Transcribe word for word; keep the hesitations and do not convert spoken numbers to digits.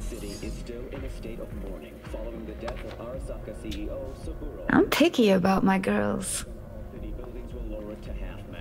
I'm picky about my girls. City buildings will lower to half